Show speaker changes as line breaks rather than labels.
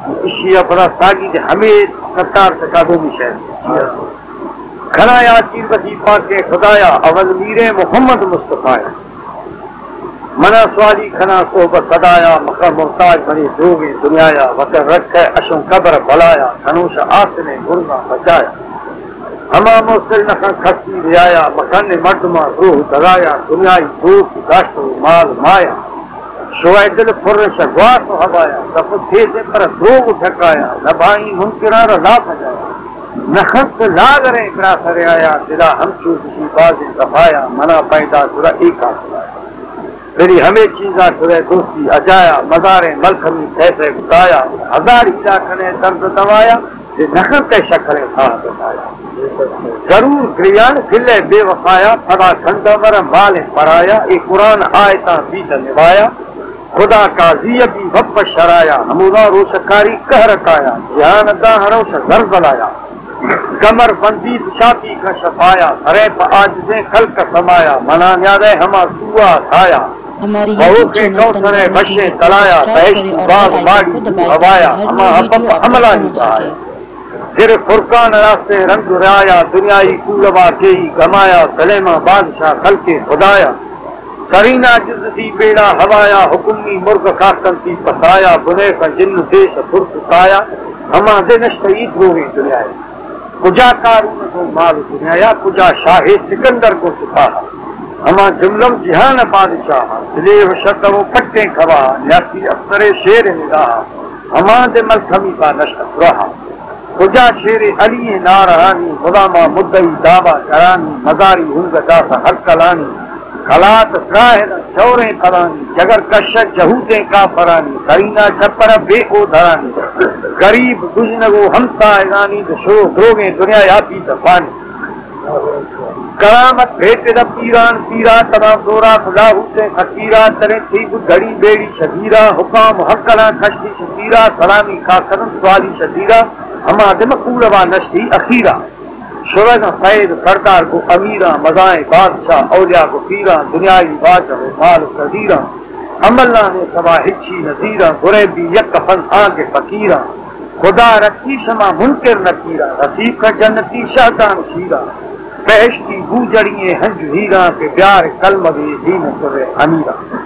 इसी अपना सागी दे हमें सत्तार तकादो में शहर घना या चीज बसी पाके खुदाया अवल मीरे मोहम्मद मुस्तफाया मना स्वाली खना सोबत सदाया मखर मुहताज बनी दोगे दुनियाया वतर रखे अशों कब्र भलाया धनुष आसने गुरगा बचाया हमा मुस्लिम नखन खस्ती रियाया मकान मर्दमा रूह दगाया दुनियाई दूत गाश्त माल माया शुआए दिल फुर्रश ग्वास हवाया दफ थे से पर दोग ठकाया नभाई मुमकिना ला फजाया नखत लागरे करा सरे आया दिला हम चूसी बाज दफाया मना पैदा सुरा एका मेरी हमें चीजा सुरे दोस्ती अजाया मजारे मलखमी कैसे गुदाया हजार हीरा खने दर्द दवाया नखत शखरे था बताया जरूर ग्रियान खिले बेवफाया फदा खंडवर माल पराया एक कुरान आयता बीत निभाया खुदा का जियबी वप शराया नमूना रोशकारी कह रखाया ध्यान दाहरोश घर जलाया कमर बंदी छाती का शफाया हरेप आज से कल का समाया मना न्यादे हमा सुआ खाया बहु के कौसरे बशे तलाया तहश बाग बाड़ी हवाया हमा हमला निभाया फिर फुरकान रास्ते रंग राया दुनियाई कूलवा के ही गमाया सलेमा बादशाह कल के खुदाया करीना जिससी बेड़ा हवाया हुकुमी मुर्ग खाकन सी पसाया बुने का जिन्न देश फुरकाया हमा दे नश्तईद रोगे दुनिया कुजा कारून को माल दुनिया कुजा शाहे सिकंदर को सिपाहा हमा जुमलम जिहान बादशाह दिले शत वो पट्टे खवा न्यासी अफसरे शेर निगाह हमा दे मलखमी का नश्त रहा खुजा शेर अली नारानी गुलामा मुद्दई दावा करानी मजारी हुंग दासा हर कलानी खलात साहिर चौरे कलानी जगर कश जहूदे का फरानी करीना छपर बेको धरानी गरीब गुजनगो हमसा ऐलानी दशो द्रोगे दुनिया यापी दफानी करामत भेट द पीरान पीरा तमाम दोरा खुदा हुसे फकीरा तरे थी घड़ी बेड़ी शदीरा हुकाम हकला खश्ती शदीरा सलामी खाकरन सवाली शदीरा हमा दिमकूलवा नश्ती अखीरा शुरग फैद सरकार को अमीरा मजाए बादशाह औलिया को पीरा दुनियाई बादशाह माल कदीरा अमल्ला ने सवा हिच्छी नजीरा गुरेबी यक फन आगे फकीरा खुदा रखी शमा मुनकर नकीरा रसीब का जन्नती शाहदान शीरा beheshti bujadiye hanj hira ke pyar kalma de deen sure amira